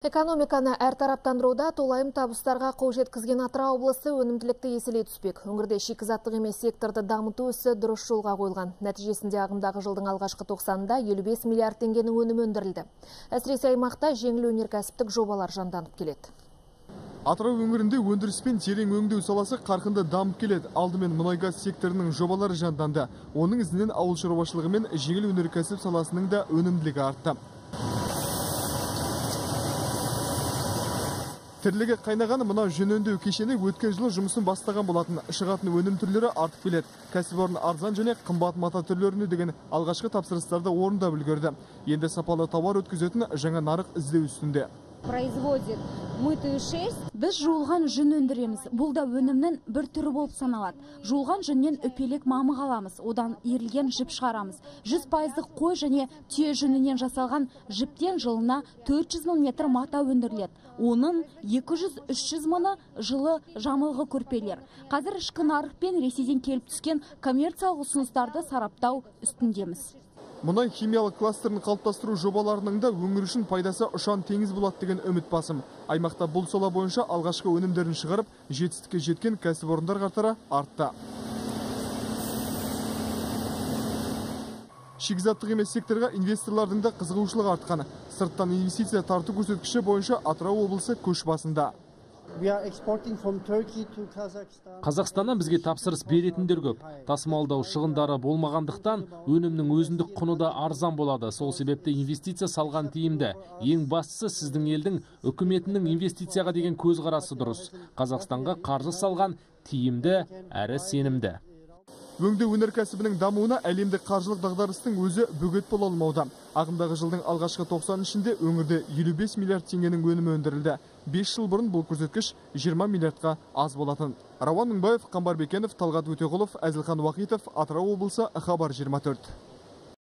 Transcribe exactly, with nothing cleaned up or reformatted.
Экономиканы әртараптандыруда толайым табыстарға қол жеткізген Атырау облысы өнімділікті еселей түспек. Өңірде шикізаттық емес секторды дамыту ісі дұрыс жолға қойылған. Нәтижесінде ағымдағы жылдың алғашқы тоқсанында елу бес миллиард теңгенің өнімі өндірілді. Әсіресе аймақта жеңіл өнеркәсіптік жобалар жанданып келеді. Атырау өңірінде өндіріс пен терең өңдеу саласы қарқынды дамып келеді. Алдымен мұнай-газ секторының жобалары жанданды. Оның ізінен ауыл шаруашылығы мен жеңіл өнеркәсіп саласының да өнімділігі артты. Тірлігі қайнағаны мұна жүн өңдеу кешені өткен жылы жұмысын бастаған болатын. Шығатын өнім түрлері артып келеді. Кәсіпорын арзан және қымбат мата түрлеріне деген алғашқы тапсырыстарды орындап үлгерді. Енді сапалы тауар өткізетін жаңа нарық іздеу үстінде. Производит мытую шерсть. Біз жуылған жүн өндіреміз. Бұл да өнімнің бір түрі болып саналады. Жуылған жүннен үпелек мамық аламыз. Одан ерілген жіп шығарамыз. жүз пайыздық қой және түйе жүнінен жасалған жіптен жылына төрт жүз мың метр мата өндіріледі. Оның екі жүз - үш жүз мыңы жылы жамылғы көрпелер. Қазір ішкі нарық пен Ресейден келіп түскен коммерциялық ұсыныстарды сараптау үстіндеміз. Мұнай химиялық кластерін қалыптастыру жобаларының да өңір үшін пайдасы ұшан теңіз болады деген үміт басым. Аймақта бұл сала бойынша алғашқы өнімдерін шығарып, жетістікке жеткен кәсіпорындар қатары артты. Шикізаттық емес секторға инвесторлардың да қызығушылығы артқан. Сырттан инвестиция тарту көрсеткіші бойынша Атырау облысы көш басында. Қазақстаннан бізге тапсырыс беретіндер көп. Тасымалдау шығындары болмағандықтан өнімнің өзіндік құны да арзан болады. Сол себепті инвестиция салған тиімді. Ең бастысы сіздің елдің үкіметінің инвестицияға деген көзқарасы дұрыс. Қазақстанға қаржы салған тиімді әрі сенімді. Өңдеу өнеркәсібінің дамуына әлемдік қаржылық дағдарыстың өзі бөгет бола алмауда. Ағымдағы жылдың алғашқы тоқсан ішінде өңірде елу бес миллиард теңгенің өнімі өндірілді. бес жыл бұрын бұл көрсеткіш жиырма миллиардқа аз болатын. Рауан Мыңбаев, Қамбар Бекенов, Талғат Өтеғұлов, Әзілхан Уақитов, Атырау облысы, Хабар жиырма төрт.